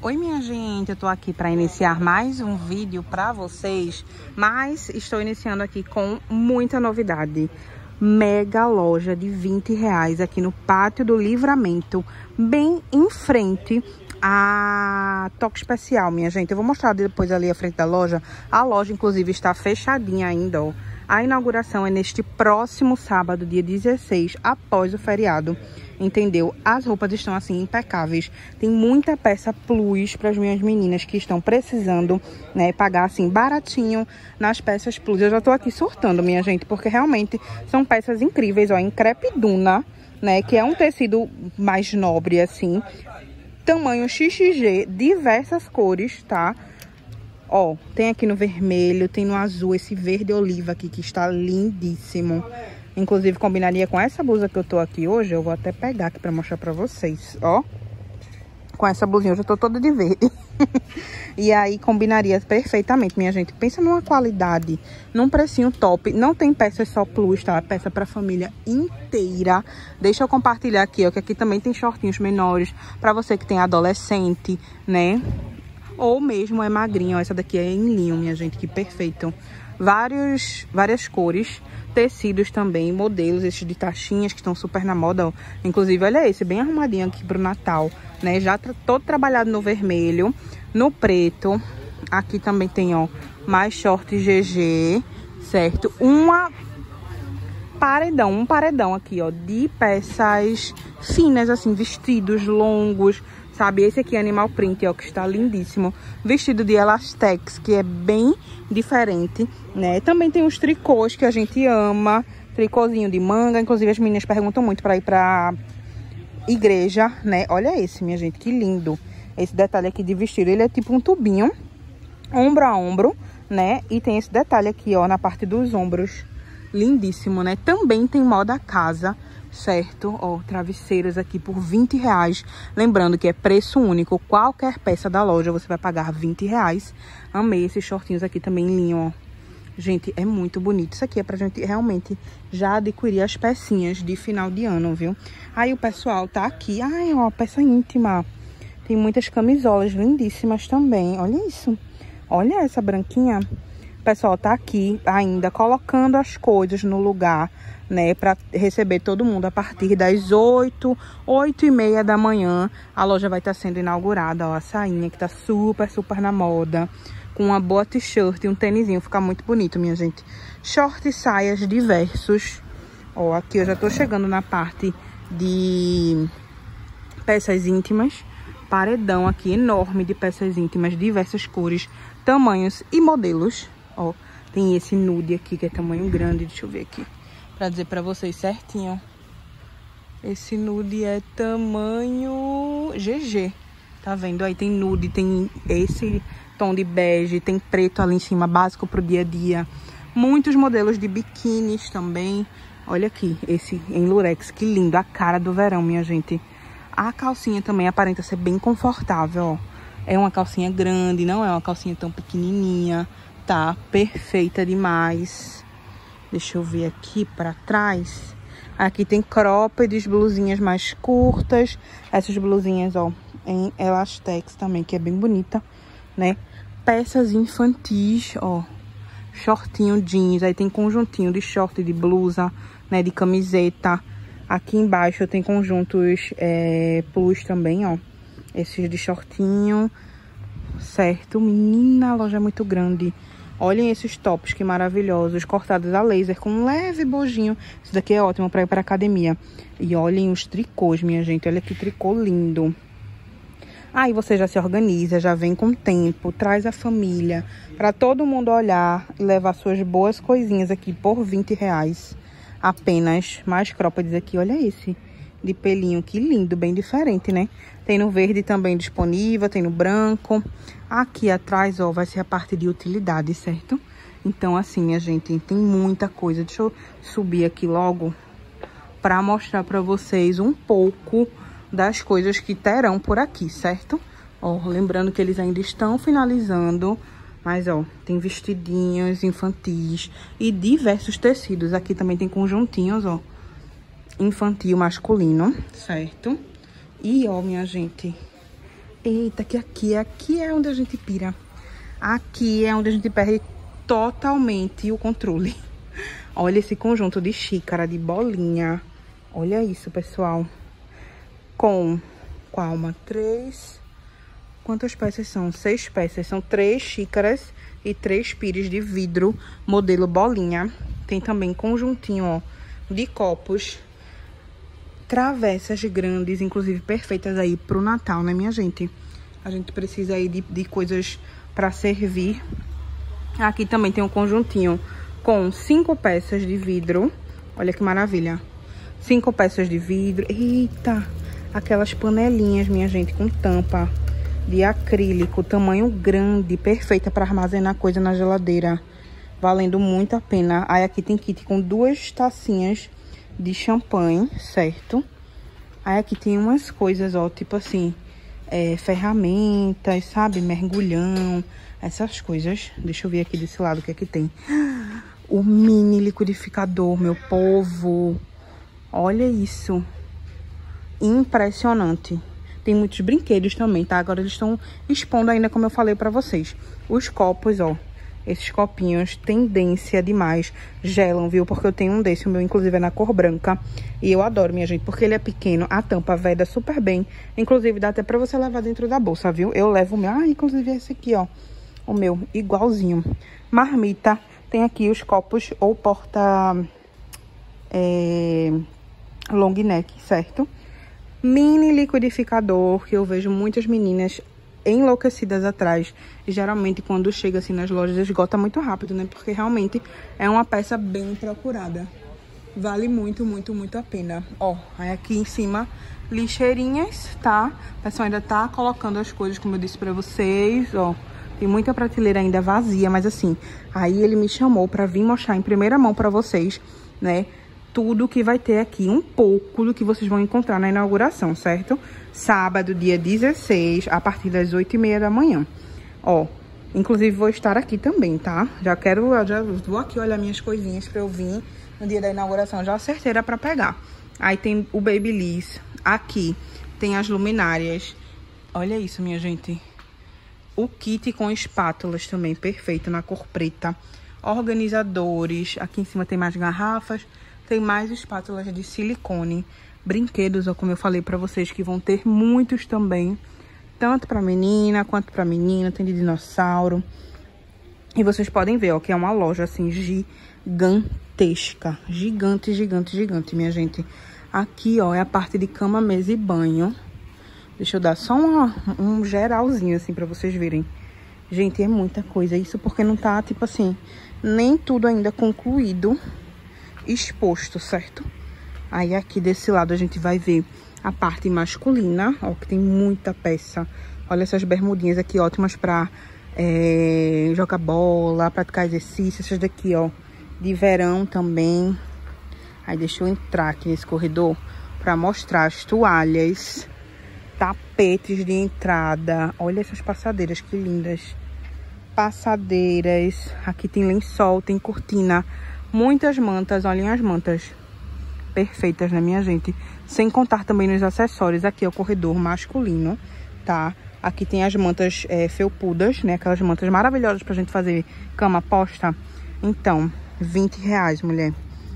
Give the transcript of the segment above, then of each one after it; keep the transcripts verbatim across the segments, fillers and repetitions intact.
Oi minha gente, eu tô aqui para iniciar mais um vídeo para vocês, mas estou iniciando aqui com muita novidade. Mega loja de vinte reais aqui no Pátio do Livramento, bem em frente a Toque Especial, minha gente. Eu vou mostrar depois ali a frente da loja. A loja inclusive está fechadinha ainda, ó. A inauguração é neste próximo sábado, dia dezesseis, após o feriado, entendeu? As roupas estão assim impecáveis. Tem muita peça plus para as minhas meninas que estão precisando, né, pagar assim baratinho nas peças plus. Eu já tô aqui surtando, minha gente, porque realmente são peças incríveis, ó, em crepe duna, né, que é um tecido mais nobre assim, tamanho X X G, diversas cores, tá? Ó, tem aqui no vermelho, tem no azul, esse verde oliva aqui que está lindíssimo. Inclusive combinaria com essa blusa que eu tô aqui hoje. Eu vou até pegar aqui pra mostrar pra vocês, ó. Com essa blusinha, eu já tô toda de verde. E aí combinaria perfeitamente, minha gente. Pensa numa qualidade, num precinho top. Não tem peças só plus, tá? Peça pra família inteira. Deixa eu compartilhar aqui, ó, que aqui também tem shortinhos menores pra você que tem adolescente, né? Ou mesmo é magrinha, ó, essa daqui é em linho, minha gente, que perfeito. Vários, várias cores, tecidos também, modelos, esses de taxinhas que estão super na moda, ó. Inclusive, olha esse, bem arrumadinho aqui pro Natal, né? Já tra todo trabalhado no vermelho, no preto. Aqui também tem, ó, mais short G G, certo? Uma paredão, um paredão aqui, ó, de peças finas, assim, vestidos longos, sabe? Esse aqui é animal print, ó, que está lindíssimo. Vestido de elastex, que é bem diferente, né? Também tem os tricôs que a gente ama. Tricôzinho de manga. Inclusive, as meninas perguntam muito para ir pra igreja, né? Olha esse, minha gente, que lindo. Esse detalhe aqui de vestido, ele é tipo um tubinho, ombro a ombro, né? E tem esse detalhe aqui, ó, na parte dos ombros. Lindíssimo, né? Também tem moda casa, certo? Ó, travesseiros aqui por vinte reais. Lembrando que é preço único. Qualquer peça da loja você vai pagar vinte reais. Amei esses shortinhos aqui também em linho, ó. Gente, é muito bonito. Isso aqui é pra gente realmente já adquirir as pecinhas de final de ano, viu? Aí o pessoal tá aqui. Ai, ó, peça íntima. Tem muitas camisolas lindíssimas também. Olha isso. Olha essa branquinha. O pessoal tá aqui ainda colocando as coisas no lugar, né, para receber todo mundo a partir das oito, oito e meia da manhã. A loja vai estar sendo inaugurada, ó, a sainha que tá super, super na moda, com uma boa t-shirt e um tênisinho, fica muito bonito, minha gente. Short e saias diversos. Ó, aqui eu já tô chegando na parte de peças íntimas. Paredão aqui enorme de peças íntimas, diversas cores, tamanhos e modelos. Ó, tem esse nude aqui que é tamanho grande, deixa eu ver aqui pra dizer pra vocês certinho. Esse nude é tamanho G G. Tá vendo? Aí tem nude, tem esse tom de bege, tem preto ali em cima, básico pro dia a dia. Muitos modelos de biquínis também. Olha aqui, esse em lurex, que lindo. A cara do verão, minha gente. A calcinha também aparenta ser bem confortável, ó. É uma calcinha grande, não é uma calcinha tão pequenininha. Tá perfeita demais. Deixa eu ver aqui pra trás. Aqui tem croppeds, blusinhas mais curtas. Essas blusinhas, ó, em elastex também, que é bem bonita, né? Peças infantis, ó. Shortinho jeans. Aí tem conjuntinho de short, de blusa, né? De camiseta. Aqui embaixo tem conjuntos é, plus também, ó. Esses de shortinho, certo? Menina, a loja é muito grande. Olhem esses tops, que maravilhosos, cortados a laser com um leve bojinho. Isso daqui é ótimo para ir para academia. E olhem os tricôs, minha gente. Olha que tricô lindo. Aí você já se organiza, já vem com tempo, traz a família para todo mundo olhar e levar suas boas coisinhas aqui por vinte reais. Apenas. Mais croppeds aqui, olha esse de pelinho, que lindo, bem diferente, né? Tem no verde também disponível, tem no branco. Aqui atrás, ó, vai ser a parte de utilidade, certo? Então, assim, minha gente, tem muita coisa. Deixa eu subir aqui logo pra mostrar pra vocês um pouco das coisas que terão por aqui, certo? Ó, lembrando que eles ainda estão finalizando, mas, ó, tem vestidinhos infantis e diversos tecidos. Aqui também tem conjuntinhos, ó, infantil masculino, certo? E, ó, minha gente, Eita, que aqui, aqui é onde a gente pira. Aqui é onde a gente perde totalmente o controle. Olha esse conjunto de xícara, de bolinha. Olha isso, pessoal. Com, qual uma? Três. Quantas peças são? Seis peças. São três xícaras e três pires de vidro, modelo bolinha. Tem também conjuntinho, ó, de copos. Travessas grandes, inclusive perfeitas aí pro Natal, né, minha gente? A gente precisa aí de, de coisas pra servir. Aqui também tem um conjuntinho com cinco peças de vidro. Olha que maravilha. Cinco peças de vidro. Eita! Aquelas panelinhas, minha gente, com tampa de acrílico, tamanho grande, perfeita para armazenar coisa na geladeira. Valendo muito a pena. Aí aqui tem kit com duas tacinhas de champanhe, certo? Aí aqui tem umas coisas, ó, tipo assim, é, ferramentas, sabe? Mergulhão, essas coisas. Deixa eu ver aqui desse lado o que é que tem. O mini liquidificador, meu povo. Olha isso. Impressionante. Tem muitos brinquedos também, tá? Agora eles estão expondo ainda, como eu falei pra vocês. Os copos, ó. Esses copinhos, tendência demais. Gelam, viu? Porque eu tenho um desse, o meu inclusive é na cor branca. E eu adoro, minha gente, porque ele é pequeno. A tampa veda super bem. Inclusive dá até pra você levar dentro da bolsa, viu? Eu levo o meu. Ah, inclusive esse aqui, ó. O meu, igualzinho. Marmita. Tem aqui os copos ou porta... É, long neck, certo? Mini liquidificador, que eu vejo muitas meninas enlouquecidas atrás. E geralmente quando chega assim nas lojas esgota muito rápido, né? Porque realmente é uma peça bem procurada. Vale muito, muito, muito a pena. Ó, aí aqui em cima, lixeirinhas, tá? O pessoal ainda tá colocando as coisas, como eu disse pra vocês, ó. Tem muita prateleira ainda vazia, mas assim, aí ele me chamou pra vir mostrar em primeira mão pra vocês, né? Tudo que vai ter aqui, um pouco do que vocês vão encontrar na inauguração, certo? Sábado, dia dezesseis, a partir das oito e meia da manhã. Ó, inclusive vou estar aqui também, tá? Já quero, já vou aqui olhar minhas coisinhas pra eu vir no dia da inauguração, já certeira pra pegar. Aí tem o Babyliss, aqui tem as luminárias. Olha isso, minha gente. O kit com espátulas também, perfeito, na cor preta. Organizadores, aqui em cima tem mais garrafas. Tem mais espátulas de silicone. Brinquedos, ó, como eu falei pra vocês, que vão ter muitos também. Tanto pra menina, quanto pra menina. Tem de dinossauro. E vocês podem ver, ó, que é uma loja, assim, gigantesca. Gigante, gigante, gigante, minha gente. Aqui, ó, é a parte de cama, mesa e banho. Deixa eu dar só uma, um geralzinho, assim, pra vocês verem. Gente, é muita coisa. Isso porque não tá, tipo assim, nem tudo ainda concluído, exposto, certo? Aí aqui desse lado a gente vai ver a parte masculina, ó, que tem muita peça. Olha essas bermudinhas aqui, ótimas pra é, jogar bola, praticar exercício. Essas daqui, ó, de verão também. Aí deixa eu entrar aqui nesse corredor pra mostrar as toalhas, tapetes de entrada. Olha essas passadeiras, que lindas. Passadeiras. Aqui tem lençol, tem cortina. Muitas mantas, olhem as mantas. Perfeitas, né, minha gente? Sem contar também nos acessórios. Aqui é o corredor masculino, tá? Aqui tem as mantas é, felpudas, né? Aquelas mantas maravilhosas pra gente fazer cama posta. Então, vinte reais, mulher.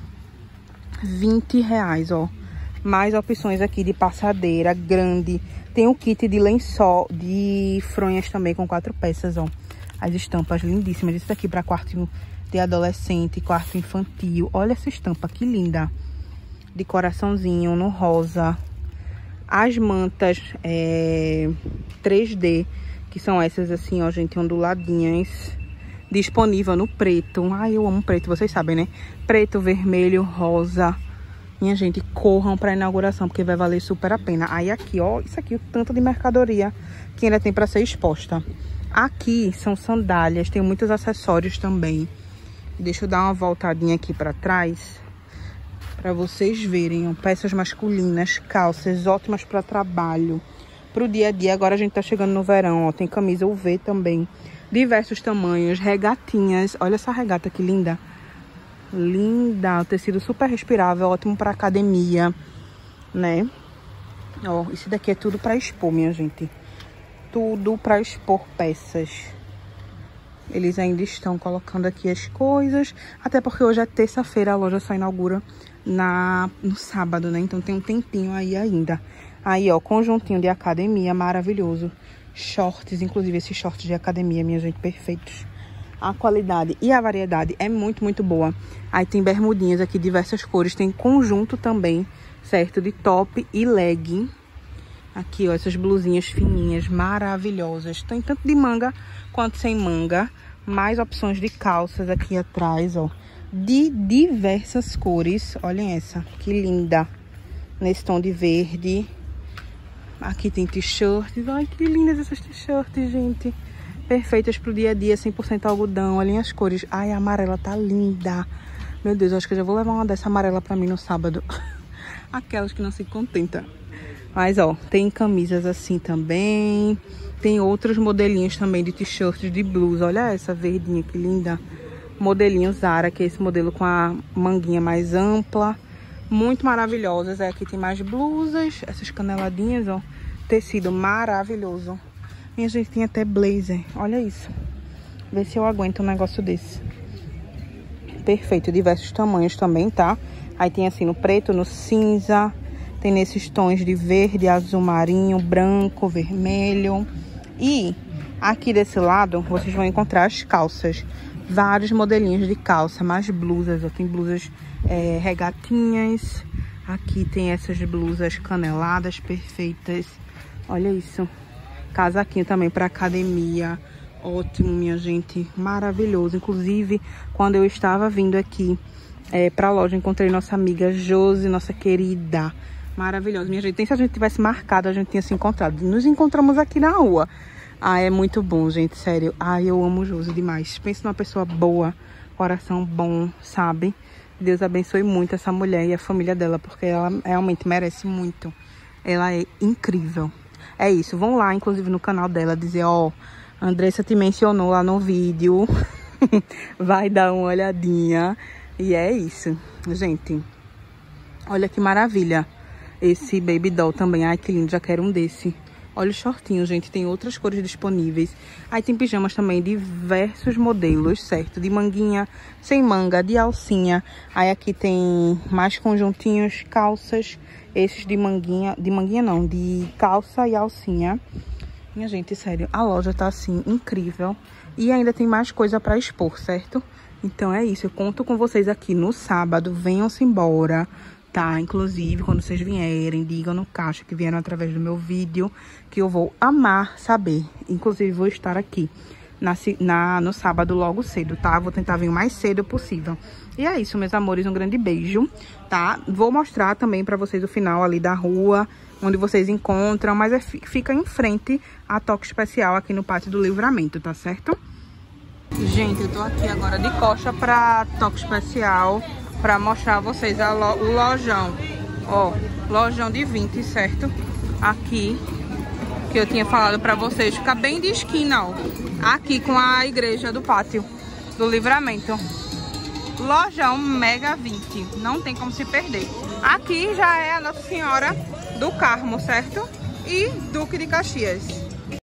vinte reais, ó. Mais opções aqui de passadeira grande. Tem o kit de lençol, de fronhas também, com quatro peças, ó. As estampas lindíssimas. Isso daqui pra quarto de adolescente, quarto infantil. Olha essa estampa, que linda. De coraçãozinho no rosa. As mantas é, três D, que são essas assim, ó, gente, onduladinhas. Disponível no preto. Ai, eu amo preto, vocês sabem, né? Preto, vermelho, rosa. Minha gente, corram pra inauguração, porque vai valer super a pena. Aí aqui, ó, isso aqui, o tanto de mercadoria que ainda tem pra ser exposta. Aqui são sandálias, tem muitos acessórios também. Deixa eu dar uma voltadinha aqui pra trás, pra vocês verem, ó, peças masculinas, calças ótimas pra trabalho, pro dia a dia. Agora a gente tá chegando no verão, ó, tem camisa U V também, diversos tamanhos, regatinhas. Olha essa regata que linda. Linda, o tecido super respirável, ótimo pra academia, né? Ó, isso daqui é tudo pra expor, minha gente. tudo para expor peças. Eles ainda estão colocando aqui as coisas, até porque hoje é terça-feira, a loja só inaugura na, no sábado, né? Então tem um tempinho aí ainda. Aí, ó, conjuntinho de academia maravilhoso. Shorts, inclusive esses shorts de academia, minha gente, perfeitos. A qualidade e a variedade é muito, muito boa. Aí tem bermudinhas aqui, diversas cores. Tem conjunto também, certo? De top e legging. Aqui, ó, essas blusinhas fininhas, maravilhosas. Tem tanto de manga quanto sem manga. Mais opções de calças aqui atrás, ó. De diversas cores. Olhem essa, que linda. Nesse tom de verde. Aqui tem t-shirts. Ai, que lindas essas t-shirts, gente. Perfeitas pro dia a dia, cem por cento algodão. Olhem as cores. Ai, a amarela tá linda. Meu Deus, eu acho que eu já vou levar uma dessa amarela pra mim no sábado. Aquelas que não se contentam. Mas, ó, tem camisas assim também. Tem outros modelinhos também de t-shirts, de blusa. Olha essa verdinha, que linda. Modelinho Zara, que é esse modelo com a manguinha mais ampla. Muito maravilhosas. Aqui tem mais blusas. Essas caneladinhas, ó. Tecido maravilhoso. Minha gente, tem até blazer. Olha isso. Vê se eu aguento um negócio desse. Perfeito. Diversos tamanhos também, tá? Aí tem assim no preto, no cinza. Tem nesses tons de verde, azul marinho, branco, vermelho. E aqui desse lado, vocês vão encontrar as calças. Vários modelinhos de calça, mais blusas. Ó, tem blusas é, regatinhas. Aqui tem essas blusas caneladas perfeitas. Olha isso. Casaquinho também para academia. Ótimo, minha gente. Maravilhoso. Inclusive, quando eu estava vindo aqui é, para a loja, encontrei nossa amiga Josi, nossa querida. Maravilhosa, minha gente. Nem se a gente tivesse marcado, a gente tinha se encontrado. Nos encontramos aqui na rua. Ah, é muito bom, gente, sério. Ah, eu amo Josi demais. Pensa numa pessoa boa, coração bom, sabe? Deus abençoe muito essa mulher e a família dela, porque ela realmente merece muito. Ela é incrível. É isso, vão lá, inclusive, no canal dela, dizer, ó, a Andressa te mencionou lá no vídeo. Vai dar uma olhadinha. E é isso, gente. Olha que maravilha. Esse baby doll também. Ai, que lindo. Já quero um desse. Olha o shortinho, gente. Tem outras cores disponíveis. Aí tem pijamas também, diversos modelos, certo? De manguinha, sem manga, de alcinha. Aí aqui tem mais conjuntinhos, calças. Esses de manguinha. De manguinha não, de calça e alcinha. Minha gente, sério. A loja tá assim, incrível. E ainda tem mais coisa pra expor, certo? Então é isso. Eu conto com vocês aqui no sábado. Venham-se embora. Tá, inclusive, quando vocês vierem, digam no caixa que vieram através do meu vídeo, que eu vou amar saber. Inclusive, vou estar aqui na, na, no sábado logo cedo, tá? Vou tentar vir o mais cedo possível. E é isso, meus amores, um grande beijo, tá? Vou mostrar também pra vocês o final ali da rua, onde vocês encontram, mas é, fica em frente a Toque Especial aqui no Pátio do Livramento, tá certo? Gente, eu tô aqui agora de costa pra Toque Especial, pra mostrar a vocês a lo, o lojão, ó, lojão de vinte, certo? Aqui, que eu tinha falado pra vocês, fica bem de esquina, ó, aqui com a igreja do Pátio do Livramento. Lojão Mega vinte, não tem como se perder. Aqui já é a Nossa Senhora do Carmo, certo? E Duque de Caxias.